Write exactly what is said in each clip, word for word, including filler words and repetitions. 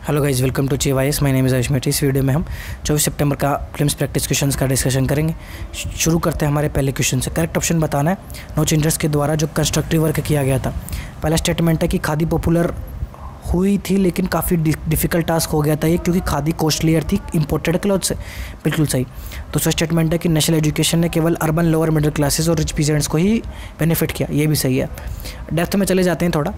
Hello guys, welcome to चेवाईएस। My name is Ayush Maity. इस वीडियो में हम चौबीस सितंबर का प्रीलिम्स प्रैक्टिस क्वेश्चंस का डिस्कशन करेंगे। शुरू करते हैं हमारे पहले क्वेश्चन से। करेक्ट ऑप्शन बताना है। नो चेंजर्स के द्वारा जो कंस्ट्रक्टिव वर्क किया गया था, पहला स्टेटमेंट है कि खादी पॉपुलर हुई थी लेकिन काफ़ी डिफ़िकल्ट टास्क हो गया था ये, क्योंकि खादी कॉस्टलियर थी इम्पोर्टेड क्लॉथ से। बिल्कुल सही। दूसरा स्टेटमेंट है कि नेशनल एजुकेशन ने केवल अर्बन लोअर मिडिल क्लासेस और रिच पीजेंट्स को ही बेनिफिट किया। ये भी सही है। डेप्थ में चले जाते हैं थोड़ा।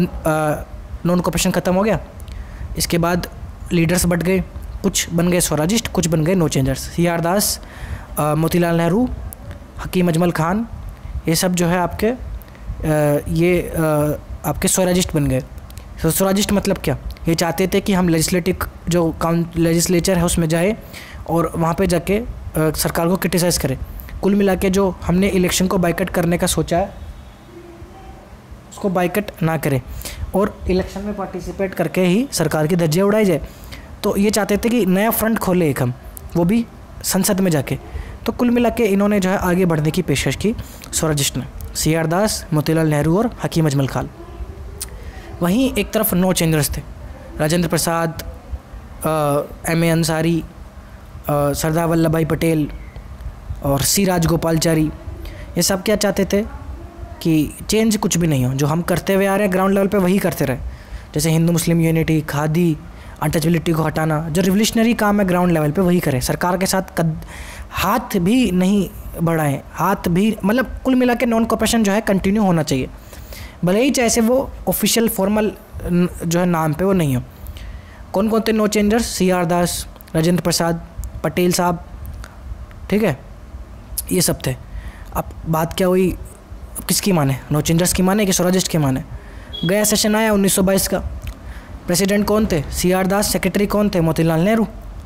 नॉन कॉपरेशन ख़त्म हो गया। इसके बाद लीडर्स बढ़ गए, कुछ बन गए स्वराजिस्ट, कुछ बन गए no changers. C R Das, Motilal Nehru, Hakim Ajmal Khan, ये सब जो है आपके आ, ये आ, आपके स्वराजिस्ट बन गए। तो स्वराजिस्ट मतलब क्या? ये चाहते थे कि हम लेजिस्लेटिव जो काउंट लेजिस्लेचर है उसमें जाए और वहाँ पे जाके आ, सरकार को क्रिटिसाइज़ करें। कुल मिला के जो हमने इलेक्शन को बाइकआउट करने का सोचा है उसको बाइकआउट ना करें और इलेक्शन में पार्टिसिपेट करके ही सरकार की धज्जियाँ उड़ाई जाए। तो ये चाहते थे कि नया फ्रंट खोले एक हम, वो भी संसद में जाके। तो कुल मिला के इन्होंने जो है आगे बढ़ने की पेशकश की स्वराजिस्ट ने, सी आर दास, मोतीलाल नेहरू और हकीम अजमल खान। वहीं एक तरफ नो चेंजर्स थे, राजेंद्र प्रसाद, एम ए अंसारी, सरदार वल्लभ भाई पटेल और सी राजगोपालचारी। ये सब क्या चाहते थे कि चेंज कुछ भी नहीं हो, जो हम करते हुए आ रहे हैं ग्राउंड लेवल पे वही करते रहे। जैसे Hindu Muslim unity, khadi, untouchability को हटाना, जो रिवोल्यूशनरी काम है ग्राउंड लेवल पे वही करें। सरकार के साथ कद हाथ भी नहीं बढ़ाएं, हाथ भी मतलब कुल मिला के नॉन कॉपरेशन जो है कंटिन्यू होना चाहिए, भले ही चाहे से वो ऑफिशियल फॉर्मल जो है नाम पे वो नहीं हो। कौन कौन थे no changers? C R Das, Rajendra Prasad, Patel sahab, ठीक है, ये सब थे। अब बात क्या हुई, किसकी माने? नो चेंजर्स की माने कि स्वराजिस्ट की माने? गया सेशन आया उन्नीस सौ बाईस का, प्रेसिडेंट कौन थे? सी आर दास, सेक्रेटरी कौन थे? मोतीलाल नेहरू।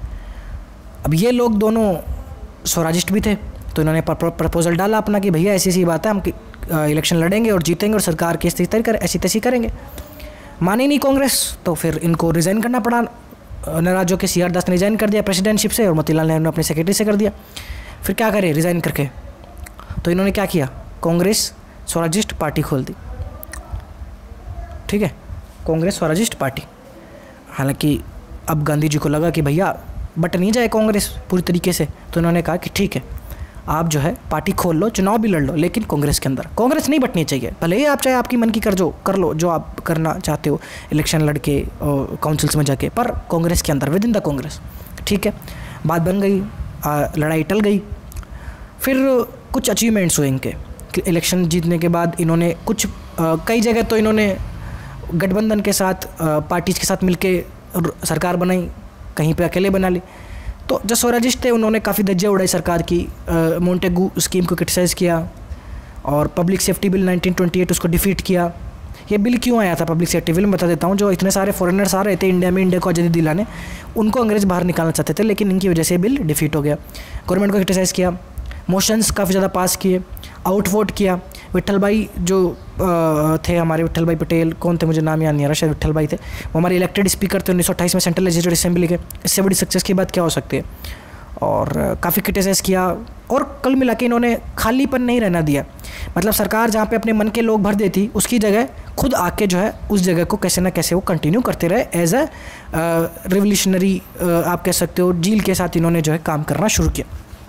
अब ये लोग दोनों स्वराजिस्ट भी थे, तो इन्होंने प्रपोजल डाला अपना कि भैया ऐसी ऐसी बात है, हम इलेक्शन लड़ेंगे और जीतेंगे और सरकार की ऐसी कर ऐसी तैसी करेंगे। मानी नहीं कांग्रेस, तो फिर इनको रिज़ाइन करना पड़ा। नाराज होकर सी आर दास ने रिज़ाइन कर दिया प्रेसिडेंटशिप से और मोतीलाल नेहरू ने अपने सेक्रेटरी से कर दिया। फिर क्या करे रिज़ाइन करके? तो इन्होंने क्या किया, कांग्रेस स्वराजिस्ट पार्टी खोल दी। ठीक है, कांग्रेस स्वराजिस्ट पार्टी। हालांकि अब गांधी जी को लगा कि भैया बट नहीं जाए कांग्रेस पूरी तरीके से, तो उन्होंने कहा कि ठीक है, आप जो है पार्टी खोल लो, चुनाव भी लड़ लो, लेकिन कांग्रेस के अंदर। कांग्रेस नहीं बटनी चाहिए, भले ही आप चाहे आपकी मन की कर जो कर लो जो आप करना चाहते हो इलेक्शन लड़के और काउंसिल्स में जाके, पर कांग्रेस के अंदर, विद इन द कांग्रेस। ठीक है, बात बन गई, आ, लड़ाई टल गई। फिर कुछ अचीवमेंट्स हुए इनके इलेक्शन जीतने के बाद। इन्होंने कुछ आ, कई जगह तो इन्होंने गठबंधन के साथ पार्टीज के साथ मिलके सरकार बनाई, कहीं पे अकेले बना ली। तो जो स्वराजिस्ट थे उन्होंने काफ़ी धज्जियाँ उड़ाई सरकार की, मोंटेगू स्कीम को क्रिटिसाइज़ किया और public safety bill nineteen twenty eight उसको डिफीट किया। ये बिल क्यों आया था पब्लिक सेफ्टी बिल, मैं बता देता हूँ। जो इतने सारे फॉरेनर्स आ रहे थे इंडिया में, इंडिया को आज़ादी दिलाने, उनको अंग्रेज़ बाहर निकालना चाहते थे, लेकिन इनकी वजह से बिल डिफीट हो गया। गवर्नमेंट को क्रिटिसाइज़ किया, मोशंस काफ़ी ज़्यादा पास किए, आउटवोट किया। विट्ठल भाई जो आ, थे हमारे, विट्ठल भाई पटेल, कौन थे मुझे नाम याद नहीं आ रहा, शायद विट्ठल भाई थे, वो हमारे इलेक्टेड स्पीकर थे उन्नीस सौ अट्ठाईस में सेंट्रल लेजिस्लेटिव असेंबली के। इससे बड़ी सक्सेस की बात क्या हो सकती है? और काफ़ी क्रिटिसाइज़ किया और कल मिला के इन्होंने खालीपन नहीं रहना दिया। मतलब सरकार जहाँ पे अपने मन के लोग भर देती, उसकी जगह खुद आके जो है उस जगह को कैसे ना कैसे वो कंटिन्यू करते रहे। एज अ रिवोल्यूशनरी आप कह सकते हो, जील के साथ इन्होंने जो है काम करना शुरू किया।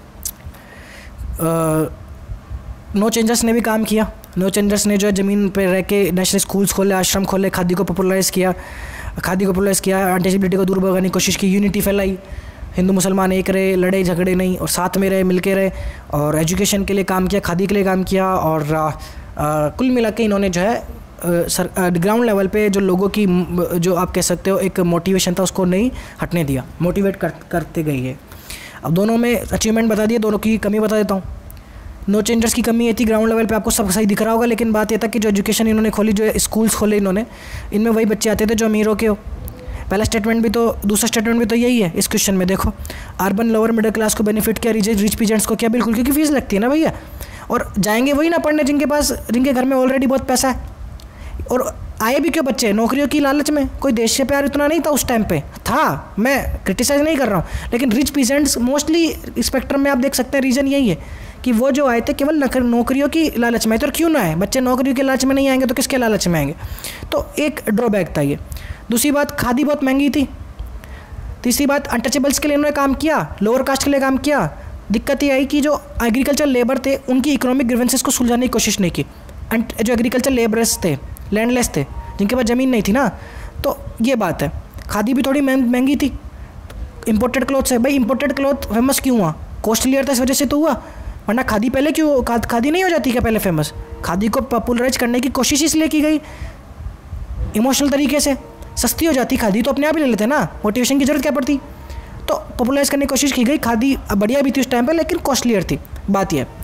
नो चेंजर्स ने भी काम किया। नो चेंजर्स ने जो है ज़मीन पे रह के नेशनल स्कूल्स खोले, आश्रम खोले, खादी को पॉपुलराइज़ किया, खादी को पॉपुलराइज़ किया, अनटचेबिलिटी को दूर भगाने की कोशिश की, यूनिटी फैलाई, हिंदू मुसलमान एक रहे, लड़े झगड़े नहीं और साथ में रहे, मिलके रहे, और एजुकेशन के लिए काम किया, खादी के लिए काम किया। और आ, आ, कुल मिला के इन्होंने जो है आ, सर ग्राउंड लेवल पे जो लोगों की जो आप कह सकते हो एक मोटिवेशन था उसको नहीं हटने दिया, मोटिवेट कर, करते गई है। अब दोनों में अचीवमेंट बता दिए, दोनों की कमी बता देता हूँ। नो चेंजर्स की कमी ये थी, ग्राउंड लेवल पे आपको सब सही दिख रहा होगा, लेकिन बात ये था कि जो एजुकेशन इन्होंने खोली, जो स्कूल्स खोले इन्होंने, इनमें वही बच्चे आते थे जो अमीरों के हो। पहला स्टेटमेंट भी तो, दूसरा स्टेटमेंट भी तो यही है इस क्वेश्चन में। देखो, अर्बन लोअर मिडिल क्लास को बेनिफिट किया, रिच रिच पीजेंट्स को क्या? बिल्कुल, क्योंकि फीस लगती है ना भैया, और जाएंगे वही ना पढ़ने जिनके पास, जिनके घर में ऑलरेडी बहुत पैसा है। और आए भी क्यों बच्चे? नौकरियों की लालच में। कोई देश से प्यार इतना नहीं था उस टाइम पे, था, मैं क्रिटिसाइज़ नहीं कर रहा हूँ, लेकिन रिच पीजेंट्स मोस्टली स्पेक्ट्रम में आप देख सकते हैं, रीज़न यही है कि वो जो आए थे केवल नौकरियों की लालच में। तो क्यों ना आए बच्चे? नौकरियों के लालच में नहीं आएंगे तो किसके लालच में आएंगे? तो एक ड्रॉबैक था ये। दूसरी बात, खादी बहुत महंगी थी। तीसरी बात, अनटचेबल्स के लिए इन्होंने काम किया, लोअर कास्ट के लिए काम किया। दिक्कत ये आई कि जो एग्रीकल्चर लेबर थे उनकी इकोनॉमिक ग्रीवेंसेस को सुलझाने की कोशिश नहीं की। जो एग्रीकल्चर लेबरर्स थे, लैंडलेस थे, जिनके पास ज़मीन नहीं थी ना, तो ये बात है। खादी भी थोड़ी महंगी थी, इंपोर्टेड क्लॉथ्स है। भाई इंपोर्टेड क्लॉथ फेमस क्यों हुआ? कॉस्टलियर था, इस वजह से तो हुआ, वरना खादी पहले क्यों खा, खादी नहीं हो जाती क्या पहले फेमस? खादी को पॉपुलराइज करने की कोशिश इसलिए की गई इमोशनल तरीके से। सस्ती हो जाती खादी तो अपने आप ही ले लेते ना, मोटिवेशन की जरूरत क्या पड़ती? तो पॉपुलराइज करने की कोशिश की गई। खादी बढ़िया भी थी उस टाइम पे, लेकिन कॉस्टलियर थी, बात यह।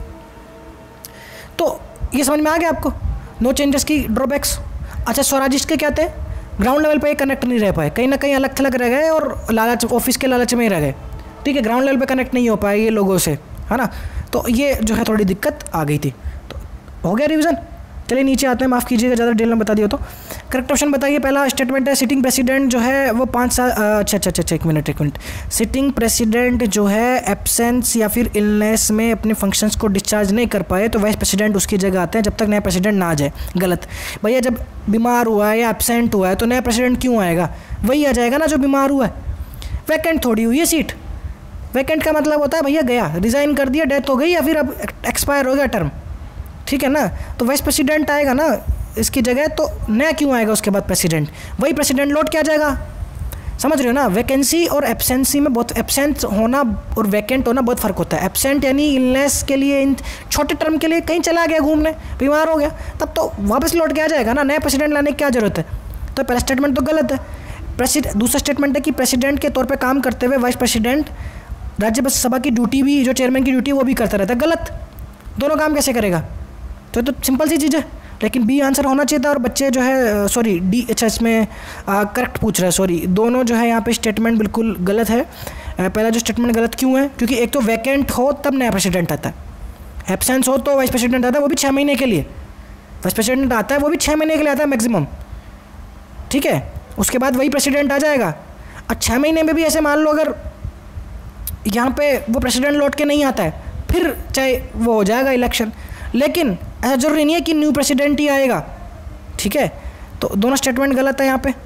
तो ये समझ में आ गया आपको नो चेंजेस की ड्रॉबैक्स। अच्छा, स्वराजिस्ट के क्या थे? ग्राउंड लेवल पे कनेक्ट नहीं रह पाए, कहीं ना कहीं अलग थलग रह गए और लालच, ऑफिस के लालच में ही रह गए। ठीक है, ग्राउंड लेवल पे कनेक्ट नहीं हो पाए ये लोगों से, है ना। तो ये जो है थोड़ी दिक्कत आ गई थी। तो हो गया रिवीजन। चलिए नीचे आते हैं, माफ़ कीजिएगा ज़्यादा डिटेल में बता दिया। तो करेक्ट ऑप्शन बताइए। पहला स्टेटमेंट है सिटिंग प्रेसिडेंट जो है वो पाँच साल अच्छा अच्छा अच्छा एक मिनट एक मिनट सिटिंग प्रेसिडेंट जो है एब्सेंस या फिर इलनेस में अपने फंक्शंस को डिस्चार्ज नहीं कर पाए तो वाइस प्रेसिडेंट उसकी जगह आते हैं जब तक नया प्रेसिडेंट ना आ जाए। गलत भैया, जब बीमार हुआ है या एब्सेंट हुआ है तो नया प्रेसिडेंट क्यों आएगा? वही आ जाएगा ना जो बीमार हुआ है। वैकेंट थोड़ी हुई है सीट। वैकेंट का मतलब होता है भैया गया, रिज़ाइन कर दिया, डेथ हो गई या फिर अब एक्सपायर हो गया टर्म। ठीक है ना, तो वाइस प्रेसिडेंट आएगा ना इसकी जगह, तो नया क्यों आएगा उसके बाद प्रेसिडेंट? वही प्रेसिडेंट लौट के आ जाएगा। समझ रहे हो ना, वैकेंसी और एब्सेंसी में बहुत, एब्सेंट होना और वैकेंट होना बहुत फ़र्क होता है। एब्सेंट यानी इलनेस के लिए, इन छोटे टर्म के लिए कहीं चला गया घूमने, बीमार हो गया, तब तो वापस लौट के आ जाएगा ना। नया प्रेसिडेंट लाने की क्या ज़रूरत है? तो पहला स्टेटमेंट तो गलत है। प्रेसिडेंट दूसरा स्टेटमेंट है कि प्रेसिडेंट के तौर पर काम करते हुए वाइस प्रेसिडेंट राज्यसभा की ड्यूटी भी, जो चेयरमैन की ड्यूटी वो भी करता रहता है। गलत, दोनों काम कैसे करेगा? तो तो सिंपल सी चीज़ है। लेकिन बी आंसर होना चाहिए था। और बच्चे जो है सॉरी डी अच्छा इसमें करेक्ट पूछ रहा है, सॉरी दोनों जो है यहाँ पे स्टेटमेंट बिल्कुल गलत है। आ, पहला जो स्टेटमेंट गलत क्यों है? क्योंकि एक तो वैकेंट हो तब नया प्रेसिडेंट आता है, एब्सेंस हो तो वाइस प्रेसिडेंट आता है, वो भी छः महीने के लिए। वाइस प्रेसिडेंट आता है वो भी छः महीने के लिए आता है मैक्सिमम। ठीक है, उसके बाद वही प्रेसिडेंट आ जाएगा। और छः महीने में भी ऐसे मान लो अगर यहाँ पे वो प्रेसिडेंट लौट के नहीं आता है, फिर चाहे वो हो जाएगा इलेक्शन, लेकिन ऐसा जरूरी नहीं है कि न्यू प्रेसिडेंट ही आएगा। ठीक है, तो दोनों स्टेटमेंट गलत है यहाँ पे।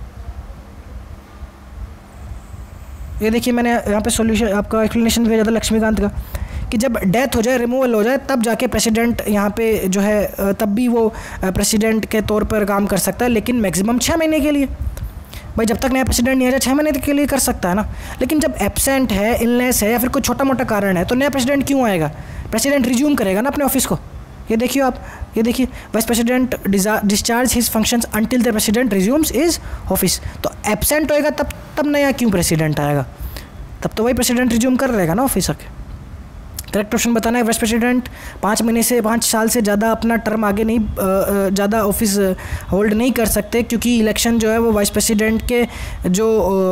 ये देखिए मैंने यहाँ पे सॉल्यूशन आपका एक्सप्लेनेशन भेजा था लक्ष्मीकांत का कि जब डेथ हो जाए, रिमूवल हो जाए, तब जाके प्रेसिडेंट यहाँ पे जो है तब भी वो प्रेसिडेंट के तौर पर काम कर सकता है, लेकिन मैक्सिमम छः महीने के लिए। भाई जब तक नया प्रेसिडेंट नहीं आ जाए छः महीने के लिए कर सकता है ना। लेकिन जब एब्सेंट है, इलनेस है या फिर कोई छोटा मोटा कारण है तो नया प्रेसिडेंट क्यों आएगा? प्रेसिडेंट रिज्यूम करेगा ना अपने ऑफिस को। ये देखिए आप, ये देखिए vice president discharge his functions until the president resumes his office. तो एब्सेंट होएगा तब तब नया क्यों प्रेसिडेंट आएगा? तब तो वही प्रेसिडेंट रिज्यूम कर रहेगा ना ऑफिस आके। करेक्ट ऑप्शन बताना है। वाइस प्रेसिडेंट पाँच महीने से पाँच साल से ज़्यादा अपना टर्म आगे नहीं, ज़्यादा ऑफिस होल्ड नहीं कर सकते, क्योंकि इलेक्शन जो है वो वाइस प्रेसिडेंट के जो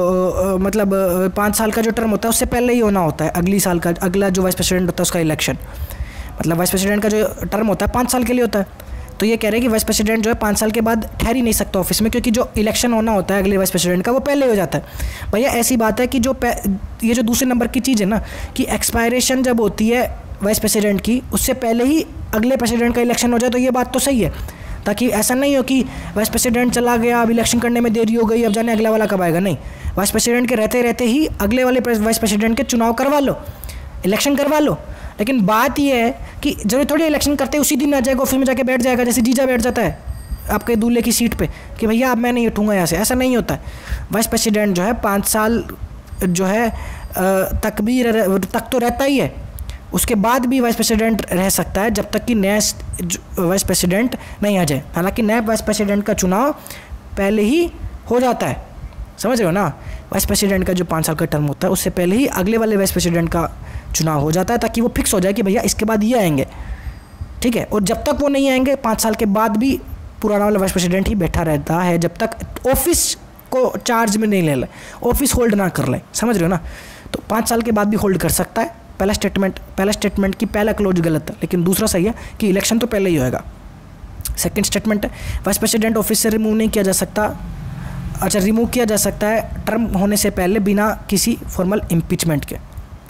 आ, मतलब पाँच साल का जो टर्म होता है उससे पहले ही होना होता है। अगली साल का अगला जो वाइस प्रेसिडेंट होता है उसका इलेक्शन, मतलब वाइस प्रेसिडेंट का जो टर्म होता है पाँच साल के लिए होता है। तो ये कह रहे हैं कि वाइस प्रेसिडेंट जो है पाँच साल के बाद ठहर ही नहीं सकता ऑफिस में, क्योंकि जो इलेक्शन होना होता है अगले वाइस प्रेसिडेंट का वो पहले हो जाता है। भैया ऐसी बात है कि जो ये जो दूसरे नंबर की चीज़ है ना कि एक्सपायरेशन जब होती है वाइस प्रेसिडेंट की, उससे पहले ही अगले प्रेसिडेंट का इलेक्शन हो जाए, तो ये बात तो सही है, ताकि ऐसा नहीं हो कि वाइस प्रेसिडेंट चला गया, अब इलेक्शन करने में देरी हो गई, अब जाने अगला वाला कब आएगा। नहीं, वाइस प्रेसिडेंट के रहते रहते ही अगले वाले वाइस प्रेसिडेंट के चुनाव करवा लो, इलेक्शन करवा लो। लेकिन बात यह है कि जरूरी थोड़ी इलेक्शन करते उसी दिन आ जाएगा, ऑफिस में जाके बैठ जाएगा, जैसे जीजा बैठ जाता है आपके दूल्हे की सीट पे कि भैया अब मैं नहीं उठूँगा यहाँ से। ऐसा नहीं होता है। वाइस प्रेसिडेंट जो है पाँच साल जो है तक भी तक तो रहता ही है, उसके बाद भी वाइस प्रेसिडेंट रह सकता है जब तक कि नया वाइस प्रेसिडेंट नहीं आ जाए। हालांकि नया वाइस प्रेसिडेंट का चुनाव पहले ही हो जाता है, समझ रहे हो ना। वाइस प्रेसिडेंट का जो पाँच साल का टर्म होता है उससे पहले ही अगले वाले वाइस प्रेसिडेंट का चुनाव हो जाता है, ताकि वो फिक्स हो जाए कि भैया इसके बाद ये आएंगे। ठीक है, और जब तक वो नहीं आएंगे पाँच साल के बाद भी पुराना वाला वाइस प्रेसिडेंट ही बैठा रहता है, जब तक ऑफिस को चार्ज में नहीं ले ले, ऑफिस होल्ड ना कर ले। समझ रहे हो ना। तो पाँच साल के बाद भी होल्ड कर सकता है। पहला स्टेटमेंट पहला स्टेटमेंट की पहला क्लोज गलत है, लेकिन दूसरा सही है कि इलेक्शन तो पहले ही होएगा। सेकंड स्टेटमेंट है वाइस प्रेसिडेंट ऑफिस से रिमूव नहीं किया जा सकता। अच्छा, रिमूव किया जा सकता है टर्म होने से पहले बिना किसी फॉर्मल इम्पीचमेंट के।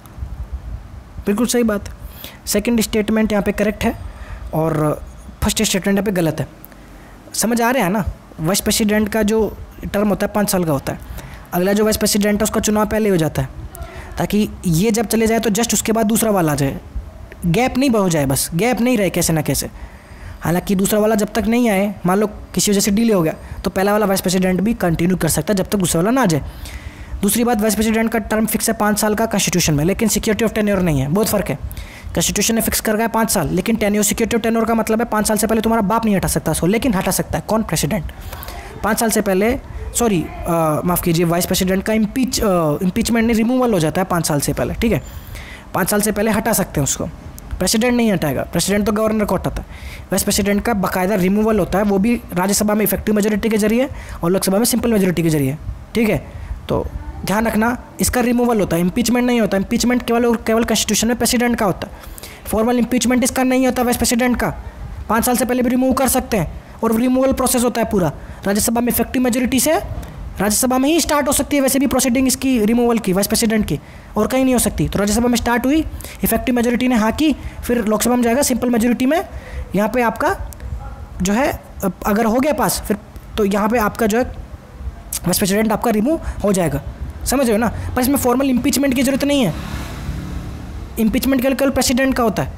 बिल्कुल सही बात। सेकंड स्टेटमेंट यहाँ पे करेक्ट है और फर्स्ट स्टेटमेंट यहाँ पे गलत है। समझ आ रहा है ना। वाइस प्रेसिडेंट का जो टर्म होता है पाँच साल का होता है। अगला जो वाइस प्रेसिडेंट है उसका चुनाव पहले हो जाता है, ताकि ये जब चले जाए तो जस्ट उसके बाद दूसरा वाला आ जाए, गैप नहीं हो जाए, बस गैप नहीं रहे कैसे ना कैसे। हालांकि दूसरा वाला जब तक नहीं आए, मान लो किसी वजह से डिले हो गया, तो पहला वाला वाइस प्रेसिडेंट भी कंटिन्यू कर सकता है जब तक दूसरा वाला ना आ जाए। दूसरी बात, वाइस प्रेसिडेंट का टर्म फिक्स है पाँच साल का कॉन्स्टिट्यूशन में, लेकिन सिक्योरिटी ऑफ टेन्योर नहीं है, बहुत फ़र्क है। कॉन्स्टिट्यूशन ने फिक्स कर गया पाँच साल, लेकिन टेन्योर सिक्योरिटी ऑफ टेन्योर का मतलब है पाँच साल से पहले तुम्हारा बाप नहीं हटा सकता उसको, लेकिन हटा सकता है कौन? प्रेसिडेंट। पाँच साल से पहले, सॉरी माफ़ कीजिए, वाइस प्रेसिडेंट का इम्पीच इम्पीचमेंट नहीं, रिमूवल हो जाता है पाँच साल से पहले, ठीक है। पाँच साल से पहले हटा सकते हैं उसको, प्रेसिडेंट नहीं हटाएगा। प्रेसिडेंट तो गवर्नर को हटाता है। वाइस प्रेसिडेंट का बाकायदा रिमूवल होता है, वो भी राज्यसभा में इफेक्टिव मेजोरिटी के जरिए और लोकसभा में सिंपल मेजोरिटी के जरिए, ठीक है। तो ध्यान रखना, इसका रिमूवल होता है, इम्पीचमेंट नहीं होता। इम्पीचमेंट केवल और केवल कॉन्स्टिट्यूशन में प्रेसिडेंट का होता है। फॉर्मल इम्पीचमेंट इसका नहीं होता वाइस प्रेसिडेंट का, पाँच साल से पहले भी रिमूव कर सकते हैं, और रिमूवल प्रोसेस होता है पूरा राज्यसभा में इफेक्टिव मेजोरिटी से। राज्यसभा में ही स्टार्ट हो सकती है वैसे भी प्रोसीडिंग इसकी रिमूवल की, वाइस प्रेसिडेंट की, और कहीं नहीं हो सकती। तो राज्यसभा में स्टार्ट हुई, इफेक्टिव मेजोरिटी ने हाँ की, फिर लोकसभा में जाएगा सिंपल मेजोरिटी में। यहाँ पे आपका जो है अगर हो गया पास, फिर तो यहाँ पे आपका जो है वाइस प्रेसिडेंट आपका रिमूव हो जाएगा, समझ रहे हो ना। पर इसमें फॉर्मल इम्पीचमेंट की जरूरत नहीं है, इम्पीचमेंट केवल केवल प्रेसिडेंट का होता है।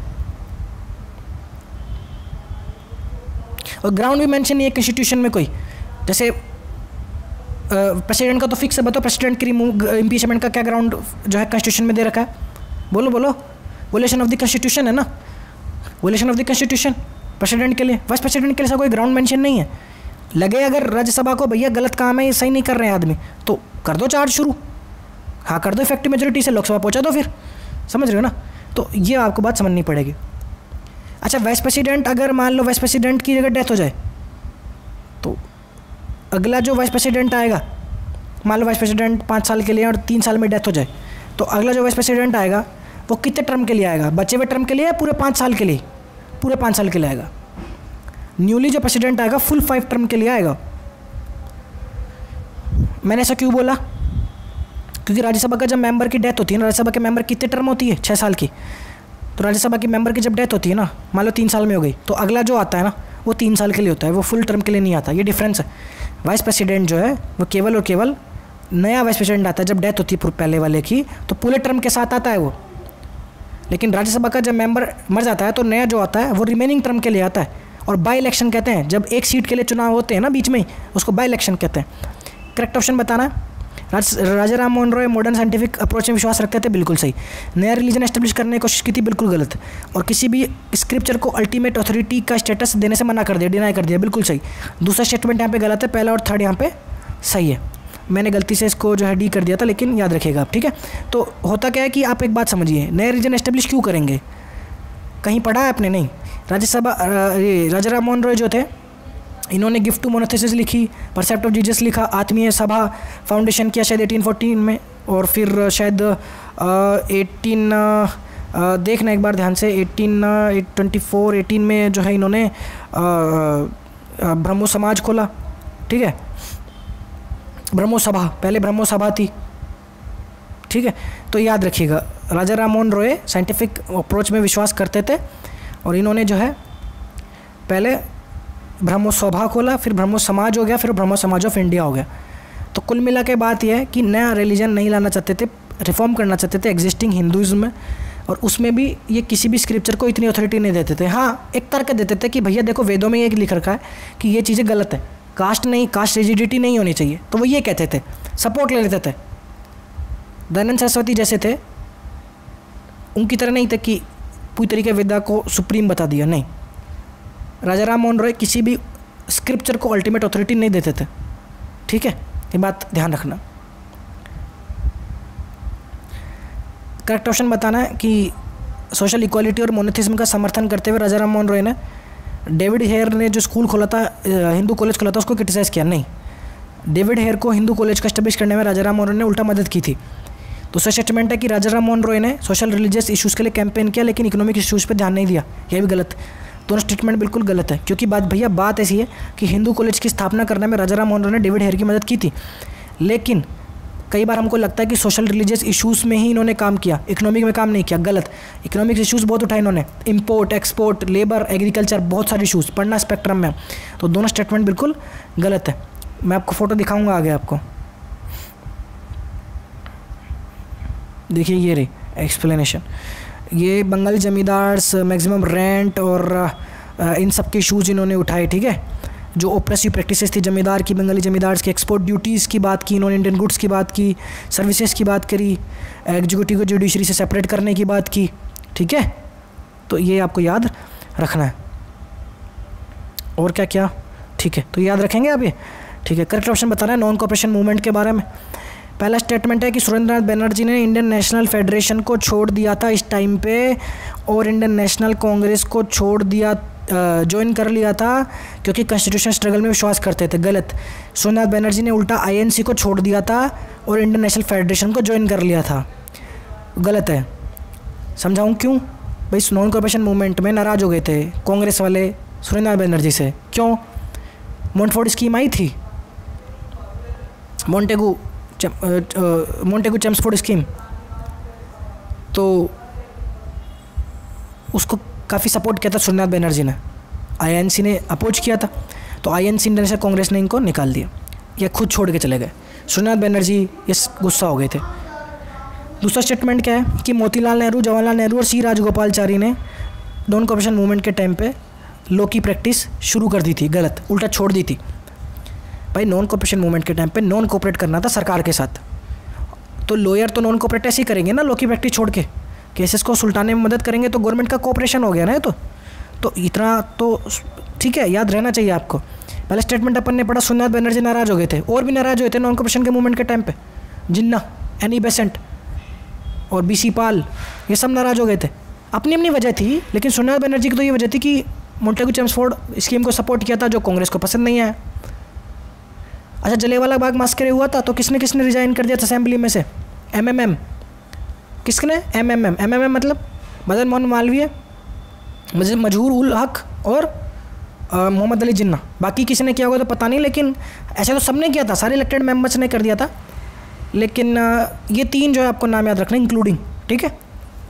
और ग्राउंड भी मेंशन नहीं है कॉन्स्टिट्यूशन में कोई, जैसे प्रेसिडेंट का तो फिक्स है, बताओ प्रेसिडेंट की रिमूव इम्पीचमेंट का क्या ग्राउंड जो है कॉन्स्टिट्यूशन में दे रखा है? बोलो बोलो, वोलेशन ऑफ द कॉन्स्टिट्यूशन है ना, violation of the constitution president के लिए। वाइस प्रेसिडेंट के लिए ऐसा कोई ग्राउंड मेंशन नहीं है। लगे अगर राज्यसभा को भैया गलत काम है, ये सही नहीं कर रहे हैं आदमी, तो कर दो चार्ज शुरू, हाँ कर दो इफेक्टिव मेजोरिटी से, लोकसभा पहुँचा दो फिर, समझ रहे हो ना। तो ये आपको बात समझनी पड़ेगी। अच्छा, वाइस प्रेसिडेंट अगर मान लो वाइस प्रेसिडेंट की जगह डेथ हो जाए, तो अगला जो वाइस प्रेसिडेंट आएगा, मान लो वाइस प्रेसिडेंट पाँच साल के लिए और तीन साल में डेथ हो जाए, तो अगला जो वाइस प्रेसिडेंट आएगा वो कितने टर्म के लिए आएगा? बचे हुए टर्म के लिए या पूरे पाँच साल के लिए? पूरे पाँच साल के लिए आएगा। न्यूली जो प्रेसिडेंट आएगा फुल फाइव टर्म के लिए आएगा। मैंने ऐसा क्यों बोला? क्योंकि राज्यसभा का जब मेंबर की डेथ होती है ना, राज्यसभा के मेंबर कितने टर्म होती है? छः साल की। तो राज्यसभा की मेंबर की जब डेथ होती है ना, मान लो तीन साल में हो गई, तो अगला जो आता है ना वो तीन साल के लिए होता है, वो फुल टर्म के लिए नहीं आता। ये डिफरेंस है। वाइस प्रेसिडेंट जो है वो केवल और केवल नया वाइस प्रेसिडेंट आता है जब डेथ होती है पहले वाले की, तो पूरे टर्म के साथ आता है वो। लेकिन राज्यसभा का जब मेंबर मर जाता है तो नया जो आता है वो रिमेनिंग टर्म के लिए आता है। और बाई इलेक्शन कहते हैं, जब एक सीट के लिए चुनाव होते हैं ना बीच में ही, उसको बाई इलेक्शन कहते हैं। करेक्ट ऑप्शन बताना। Raja Ram Mohan Roy modern scientific approach में विश्वास रखते थे, बिल्कुल सही। नया रिलीजन एस्टेब्लिश करने की कोशिश की थी, बिल्कुल गलत। और किसी भी स्क्रिप्चर को अल्टीमेट अथॉरिटी का स्टेटस देने से मना कर दिया, डिनाई कर दिया, बिल्कुल सही। दूसरा स्टेटमेंट यहाँ पे गलत है, पहला और थर्ड यहाँ पे सही है। मैंने गलती से इसको जो है डी कर दिया था, लेकिन याद रखिएगा आप, ठीक है। तो होता क्या है कि आप एक बात समझिए, नया रिलीजन एस्टेब्लिश क्यों करेंगे? कहीं पढ़ा है आपने? नहीं। राज्यसभा राजा राम मोहन रॉय जो थे, इन्होंने गिफ्ट टू मोनोथेसिस लिखी, परसेप्ट ऑफ जीसस लिखा, आत्मीय सभा फाउंडेशन किया शायद एटीन फोर्टीन में, और फिर शायद एटीन देखना एक बार ध्यान से, एटीन ट्वेंटी फोर एटीन में जो है इन्होंने ब्रह्मो समाज खोला, ठीक है। ब्रह्मो सभा, पहले ब्रह्मो सभा थी, ठीक है। तो याद रखिएगा, राजा राम मोहन रॉय साइंटिफिक अप्रोच में विश्वास करते थे, और इन्होंने जो है पहले ब्रह्मो सभा खोला, फिर ब्रह्मो समाज हो गया, फिर ब्रह्मो समाज ऑफ इंडिया हो गया। तो कुल मिला के बात यह है कि नया रिलीजन नहीं लाना चाहते थे, रिफॉर्म करना चाहते थे एग्जिस्टिंग हिंदुज़म में, और उसमें भी ये किसी भी स्क्रिप्चर को इतनी अथॉरिटी नहीं देते थे। हाँ, एक तर्क देते थे कि भैया देखो वेदों में ये लिख रखा है कि ये चीज़ें गलत है, कास्ट नहीं, कास्ट रिजिडिटी नहीं होनी चाहिए, तो वो ये कहते थे, सपोर्ट ले लेते थे। दयानंद सरस्वती जैसे थे, उनकी तरह नहीं थे कि पूरी तरीके वेदा को सुप्रीम बता दिया, नहीं। राजा राम मोहन रॉय किसी भी स्क्रिप्चर को अल्टीमेट अथॉरिटी नहीं देते थे, ठीक है। ये बात ध्यान रखना। करेक्ट ऑप्शन बताना है कि सोशल इक्वालिटी और मोनोथिज्म का समर्थन करते हुए राजा राम मोहन रॉय ने डेविड हेयर ने जो स्कूल खोला था, हिंदू कॉलेज खोला था, उसको क्रिटिसाइज़ किया, नहीं। डेविड हेयर को हिंदू कॉलेज का एस्टेब्लिश करने में राजा राम मोहन रॉय ने उल्टा मदद की थी। दूसरा स्टेटमेंट है कि राजा राम मोहन रॉय ने सोशल रिलीजियस इश्यूज़ के लिए कैंपेन किया, लेकिन इकोनॉमिक इश्यूज़ पे ध्यान नहीं दिया, यह भी गलत। दोनों स्टेटमेंट बिल्कुल गलत है, क्योंकि बात भैया बात ऐसी है कि हिंदू कॉलेज की स्थापना करने में राजा राम मोहन रॉय ने डेविड हेयर की मदद की थी, लेकिन कई बार हमको लगता है कि सोशल रिलीजियस इश्यूज़ में ही इन्होंने काम किया, इकोनॉमिक में काम नहीं किया, गलत। इकोनॉमिक इश्यूज़ बहुत उठाए इन्होंने, इंपोर्ट एक्सपोर्ट, लेबर, एग्रीकल्चर, बहुत सारे इश्यूज़, पढ़ना स्पेक्ट्रम में, तो दोनों स्टेटमेंट बिल्कुल गलत है। मैं आपको फ़ोटो दिखाऊंगा आगे आपको। देखिए ये रही एक्सप्लेनेशन। ये बंगाली जमींदार्स मैक्सिमम रेंट और इन सब के इशूज़ इन्होंने उठाए, ठीक है। जो ओप्रेसिव प्रैक्टिसेस थी जमींदार की, बंगाली जमींदार्स की, एक्सपोर्ट ड्यूटीज़ की बात की इन्होंने, इंडियन गुड्स की बात की, सर्विसेज की बात करी, एग्जीक्यूटिव को जुडिशरी से सेपरेट करने की बात की, ठीक है। तो ये आपको याद रखना है। और क्या क्या, ठीक है, तो याद रखेंगे आप ये, ठीक है। करेक्ट ऑप्शन बताना है नॉन कोऑपरेशन मूवमेंट के बारे में। पहला स्टेटमेंट है कि सुरेंद्रनाथ बनर्जी ने इंडियन नेशनल फेडरेशन को छोड़ दिया था इस टाइम पे और इंडियन नेशनल कांग्रेस को छोड़ दिया, ज्वाइन कर लिया था क्योंकि कॉन्स्टिट्यूशन स्ट्रगल में विश्वास करते थे। गलत। सुरेंद्रनाथ बनर्जी ने उल्टा आईएनसी को छोड़ दिया था और इंडियन नेशनल फेडरेशन को ज्वाइन कर लिया था। गलत है। समझाऊँ क्यों? भाई नॉन कोऑपरेशन मूवमेंट में नाराज़ हो गए थे कांग्रेस वाले सुरेंद्रनाथ बनर्जी से। क्यों? मोंटफोर्ड स्कीम आई थी, मोंटेगू मोंटेगू चेम्सफोर्ड स्कीम, तो उसको काफ़ी सपोर्ट किया था सुरेंद्रनाथ बनर्जी ने। आईएनसी ने अपोज किया था, तो आईएनसी इंडियन नेशनल कांग्रेस ने इनको निकाल दिया, या खुद छोड़ के चले गए। सुरेंद्रनाथ बनर्जी ये गुस्सा हो गए थे। दूसरा स्टेटमेंट क्या है कि मोतीलाल नेहरू, जवाहरलाल नेहरू और सी राजगोपालचारी ने नॉन कोऑपरेशन मूवमेंट के टाइम पे लॉ की प्रैक्टिस शुरू कर दी थी। गलत, उल्टा छोड़ दी थी। भाई नॉन कोऑपरेशन मूवमेंट के टाइम पे नॉन कोऑपरेट करना था सरकार के साथ, तो लॉयर तो नॉन कोऑपरेट ऐसे ही करेंगे ना, लॉ की प्रैक्टिस छोड़ के केसेस को सुलटाने में मदद करेंगे, तो गवर्नमेंट का कोऑपरेशन हो गया ना। तो तो इतना तो ठीक है, याद रहना चाहिए आपको। पहले स्टेटमेंट अपन ने पढ़ा, सुरेंद्रनाथ बनर्जी नाराज़ हो गए थे, और भी नाराज़ हुए थे नॉन कोऑपरेशन के मूवमेंट के टाइम पे। जिन्ना, एनी बेसेंट और बी सी पाल, ये सब नाराज़ हो गए थे। अपनी अपनी वजह थी, लेकिन सुरेंद्रनाथ बनर्जी की तो ये वजह थी कि मोंटेगू चेम्सफोर्ड स्कीम को सपोर्ट किया था, जो कांग्रेस को पसंद नहीं आया। अच्छा, जलियांवाला बाग मास्करे हुआ था, तो किसने किसने रिजाइन कर दिया था असेंबली में से? एमएमएम। किसने? एमएमएम। एमएमएम मतलब मदन मोहन मालवीय, मजहूर उल हक और मोहम्मद अली जिन्ना। बाकी किसी ने किया होगा तो पता नहीं, लेकिन ऐसा तो सबने किया था, सारे इलेक्टेड मेंबर्स ने कर दिया था। लेकिन ये तीन जो है आपको नाम याद रखना, इंक्लूडिंग, ठीक है।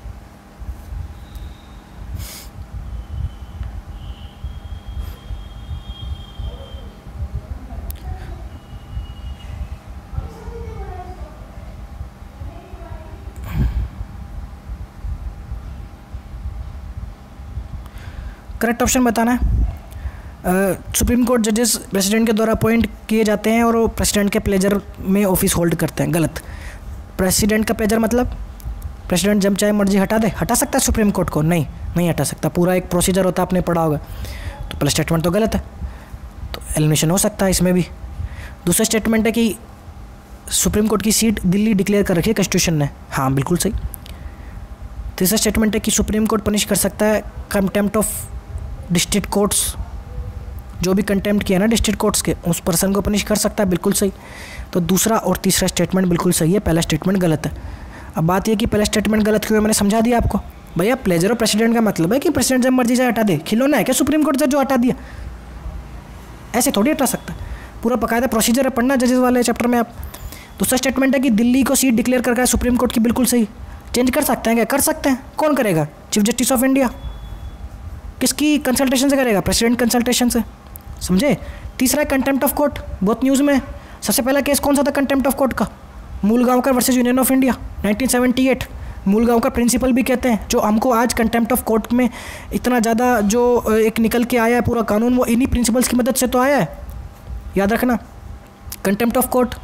करेक्ट ऑप्शन बताना है। सुप्रीम कोर्ट जजेस प्रेसिडेंट के द्वारा अपॉइंट किए जाते हैं और वो प्रेसिडेंट के प्लेजर में ऑफिस होल्ड करते हैं। गलत। प्रेसिडेंट का प्लेजर मतलब प्रेसिडेंट जब चाहे मर्जी हटा दे, हटा सकता है सुप्रीम कोर्ट को? नहीं, नहीं हटा सकता। पूरा एक प्रोसीजर होता है, आपने पढ़ा होगा। तो पहला स्टेटमेंट तो गलत है, तो एलिमिनेशन हो सकता है इसमें भी। दूसरा स्टेटमेंट है कि सुप्रीम कोर्ट की सीट दिल्ली डिक्लेयर कर रखी है कॉन्स्टिट्यूशन ने। हाँ, बिल्कुल सही। तीसरा स्टेटमेंट है कि सुप्रीम कोर्ट पनिश कर सकता है कंटेम्प्ट ऑफ डिस्ट्रिक्ट कोर्ट्स, जो भी कंटेम्प्ट किया ना डिस्ट्रिक्ट कोर्ट्स के, उस पर्सन को पनिश कर सकता है। बिल्कुल सही। तो दूसरा और तीसरा स्टेटमेंट बिल्कुल सही है, पहला स्टेटमेंट गलत है। अब बात यह कि पहला स्टेटमेंट गलत क्यों है, मैंने समझा दिया आपको। भैया प्लेजर ऑफ प्रेसिडेंट का मतलब है कि प्रेसिडेंट जब मर्जी जाए हटा दे। खिलौना है क्या सुप्रीम कोर्ट जज जो हटा दिया? ऐसे थोड़ी हटा सकता है, पूरा बकायदा प्रोसीजर है, पढ़ना जजेस वाले चैप्टर में आप। दूसरा स्टेटमेंट है कि दिल्ली को सीट डिक्लेयर कर रहा है सुप्रीम कोर्ट की। बिल्कुल सही। चेंज कर सकते हैं क्या? कर सकते हैं। कौन करेगा? Chief justice of India. किसकी कंसल्टेशन से करेगा? प्रेसिडेंट कंसल्टेशन से। समझे? तीसरा है कंटेम्प्ट ऑफ कोर्ट, बहुत न्यूज़ में। सबसे पहला केस कौन सा था कंटेम्प्ट ऑफ कोर्ट का? Mulgaonkar versus union of India nineteen seventy eight. Mulgaonkar principle भी कहते हैं, जो हमको आज कंटेम्प्ट ऑफ कोर्ट में इतना ज़्यादा जो एक निकल के आया है पूरा कानून, वो इन्हीं प्रिंसिपल्स की मदद से तो आया है। याद रखना। कंटेम्प्ट ऑफ कोर्ट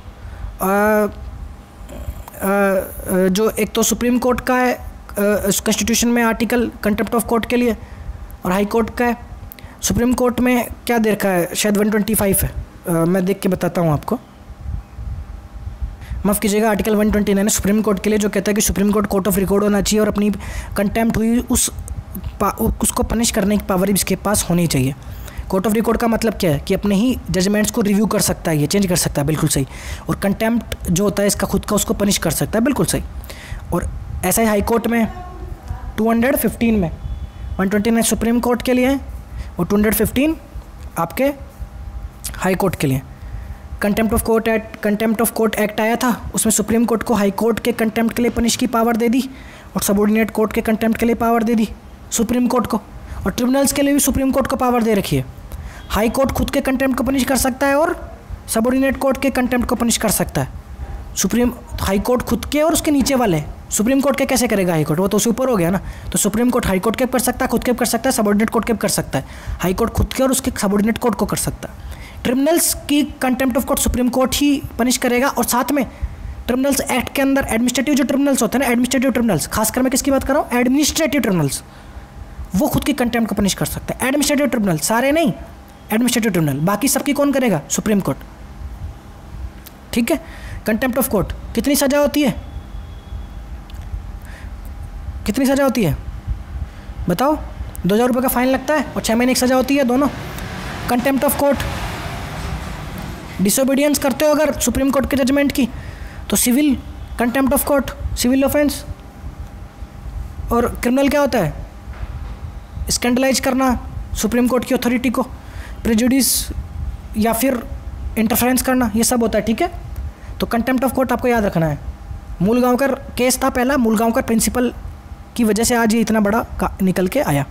जो एक तो सुप्रीम कोर्ट का है कॉन्स्टिट्यूशन में आर्टिकल कंटेम्प्ट ऑफ कोर्ट के लिए, और हाई कोर्ट का है। सुप्रीम कोर्ट में क्या दे रखा है? शायद वन ट्वेंटी फाइव है। आ, मैं देख के बताता हूँ आपको, माफ़ कीजिएगा। आर्टिकल वन ट्वेंटी नाइन है सुप्रीम कोर्ट के लिए, जो कहता है कि supreme court court of record होना चाहिए और अपनी कंटेम्प्ट हुई उस उसको पनिश करने की पावर इसके पास होनी चाहिए। कोर्ट ऑफ रिकॉर्ड का मतलब क्या है? कि अपने ही जजमेंट्स को रिव्यू कर सकता है, ये चेंज कर सकता है। बिल्कुल सही। और कंटेम्प्ट जो होता है इसका खुद का, उसको पनिश कर सकता है। बिल्कुल सही। और ऐसा ही हाई कोर्ट में टू हंड्रेड फिफ्टीन में one twenty nine supreme court के लिए है और टू हंड्रेड फिफ्टीन आपके हाई कोर्ट के लिए। Contempt of court act contempt of court act आया था, उसमें सुप्रीम कोर्ट को हाई कोर्ट के कंटेम्प्ट के लिए पनिश की पावर दे दी और सबऑर्डिनेट कोर्ट के कंटेम्प्ट के लिए पावर दे दी सुप्रीम कोर्ट को। और ट्रिब्यूनल्स के लिए भी सुप्रीम कोर्ट को पावर दे रखी है। हाई कोर्ट खुद के कंटेम्प्ट को पनिश कर सकता है और सबऑर्डिनेट कोर्ट के कंटेम्प्ट को पनिश कर सकता है। सुप्रीम हाई कोर्ट खुद के और उसके नीचे वाले, सुप्रीम कोर्ट के कैसे करेगा हाई कोर्ट, वो तो उससे ऊपर हो गया ना। तो सुप्रीम कोर्ट हाई कोर्ट के कर सकता है, खुद के कर सकता है, सबऑर्डिनेट कोर्ट के कर सकता है। हाई कोर्ट खुद के और उसके सबऑर्डिनेट कोर्ट को कर सकता है। ट्रिब्यूनल्स की contempt of court supreme court ही पनिश करेगा। और साथ में ट्रिब्यूनल्स एक्ट के अंदर एडमिनिस्ट्रेटिव जो ट्रिब्यूनल्स होते हैं ना, एडमिनिस्ट्रेटिव ट्रिब्यूनल्स, खासकर मैं किसकी बात कर रहा हूँ, एडमिनिस्ट्रेटिव ट्रिब्यूनल्स, वो खुद की कंटेम्प्ट को पनिश कर सकते हैं। एडमिनिस्ट्रेटिव ट्रिब्यूनल, सारे नहीं, एडमिनिस्ट्रेटिव ट्रिब्यूनल, बाकी सबकी कौन करेगा, सुप्रीम कोर्ट। ठीक है। कंटेम्प्ट ऑफ कोर्ट कितनी सजा होती है, कितनी सजा होती है बताओ, दो हज़ार रुपये का फाइन लगता है और छः महीने की सजा होती है दोनों। कंटेम्प्ट ऑफ कोर्ट, डिसोबीडियंस करते हो अगर सुप्रीम कोर्ट के जजमेंट की तो civil contempt of court, civil offence. और क्रिमिनल क्या होता है, स्कैंडलाइज करना सुप्रीम कोर्ट की अथॉरिटी को, प्रेजुडिस या फिर इंटरफेरेंस करना, ये सब होता है। ठीक है। तो कंटेम्प्ट ऑफ कोर्ट आपको याद रखना है। मूलगांवकर केस था पहला, मूलगांवकर प्रिंसिपल की वजह से आज ये इतना बड़ा निकल के आया।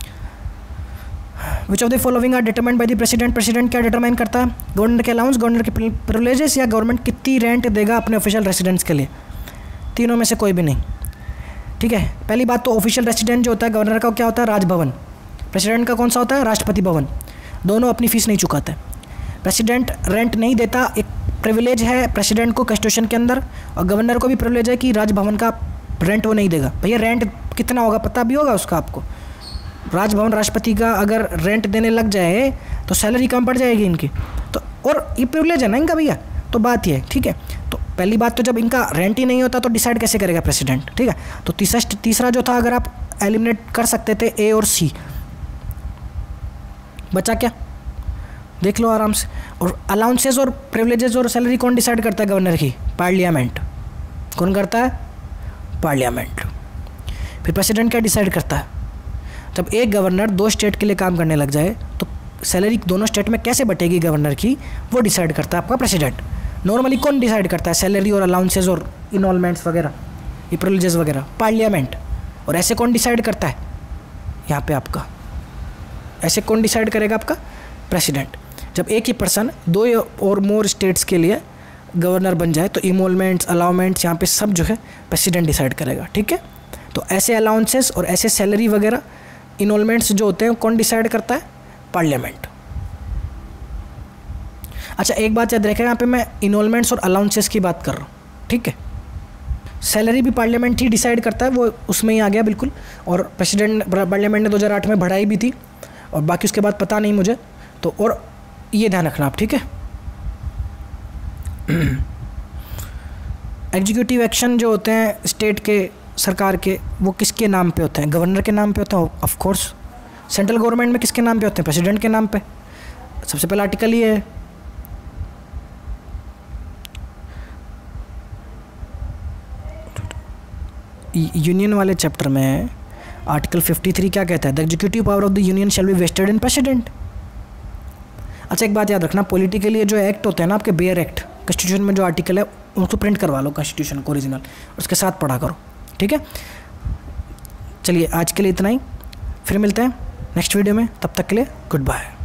Which of the following are determined by the president, president क्या डिटरमाइन करता है, गवर्नर के अलाउंस, गवर्नर के प्रिविलेजेस, या गवर्नमेंट कितनी रेंट देगा अपने ऑफिशियल रेसिडेंट्स के लिए, तीनों में से कोई भी नहीं। ठीक है। पहली बात तो ऑफिशियल रेसिडेंट जो होता है गवर्नर का क्या होता है, राजभवन। प्रेसिडेंट का कौन सा होता है, राष्ट्रपति भवन। दोनों अपनी फीस नहीं चुकाते। प्रेसिडेंट रेंट नहीं देता, एक प्रिविलेज है प्रेसिडेंट को कॉन्स्टिट्यूशन के अंदर, और गवर्नर को भी प्रिविलेज है कि राजभवन का रेंट वो नहीं देगा। भैया रेंट कितना होगा पता भी होगा उसका आपको, राजभवन राष्ट्रपति का अगर रेंट देने लग जाए तो सैलरी कम पड़ जाएगी इनकी। तो और ये प्रिविलेज है ना इनका भैया, तो बात ये है। ठीक है। तो पहली बात तो जब इनका रेंट ही नहीं होता तो डिसाइड कैसे करेगा प्रेसिडेंट। ठीक है। तो तीसरा तीसरा जो था, अगर आप एलिमिनेट कर सकते थे ए और सी, बचा क्या देख लो आराम से। और अलाउंसेस और प्रिविलेजेस और सैलरी कौन डिसाइड करता है गवर्नर की, पार्लियामेंट। कौन करता है, पार्लियामेंट। फिर प्रेसिडेंट क्या डिसाइड करता है, जब एक गवर्नर दो स्टेट के लिए काम करने लग जाए तो सैलरी दोनों स्टेट में कैसे बटेगी गवर्नर की, वो डिसाइड करता है आपका प्रेसिडेंट। नॉर्मली कौन डिसाइड करता है सैलरी और अलाउंसेस और इनॉलमेंट्स वगैरह, ये प्रिविलेजेस वगैरह, पार्लियामेंट। और ऐसे कौन डिसाइड करता है यहाँ पे आपका, ऐसे कौन डिसाइड करेगा आपका, प्रेसिडेंट। जब एक ही पर्सन दो और मोर स्टेट्स के लिए गवर्नर बन जाए तो इमोलमेंट्स, अलाउमेंट्स, यहाँ पे सब जो है प्रेसिडेंट डिसाइड करेगा। ठीक है। तो ऐसे अलाउंसेस और ऐसे सैलरी वगैरह इनोलमेंट्स जो होते हैं कौन डिसाइड करता है, पार्लियामेंट। अच्छा एक बात याद रखें, यहाँ पे मैं इनोलमेंट्स और अलाउंसेस की बात कर रहा हूँ। ठीक है। सैलरी भी पार्लियामेंट ही डिसाइड करता है, वो उसमें ही आ गया बिल्कुल। और प्रेसिडेंट पार्लियामेंट ने दो हज़ार आठ में बढ़ाई भी थी, और बाकी उसके बाद पता नहीं मुझे तो। और ये ध्यान रखना आप। ठीक है। एग्जीक्यूटिव एक्शन जो होते हैं स्टेट के, सरकार के, वो किसके नाम पे होते हैं, गवर्नर के नाम पे होता है ऑफ कोर्स। सेंट्रल गवर्नमेंट में किसके नाम पे होते हैं, प्रेसिडेंट के नाम पे। सबसे पहला आर्टिकल ये है। यूनियन वाले चैप्टर में आर्टिकल तिरेपन क्या कहता है, the executive power of the union shall be vested in president. अच्छा एक बात याद रखना, पॉलिटिकली जो एक्ट होते हैं ना आपके, बेयर एक्ट, कॉन्स्टिट्यूशन में जो आर्टिकल है उनको प्रिंट करवा लो, कॉन्स्टिट्यूशन को ओरिजिनल, उसके साथ पढ़ा करो। ठीक है। चलिए आज के लिए इतना ही, फिर मिलते हैं नेक्स्ट वीडियो में, तब तक के लिए गुड बाय।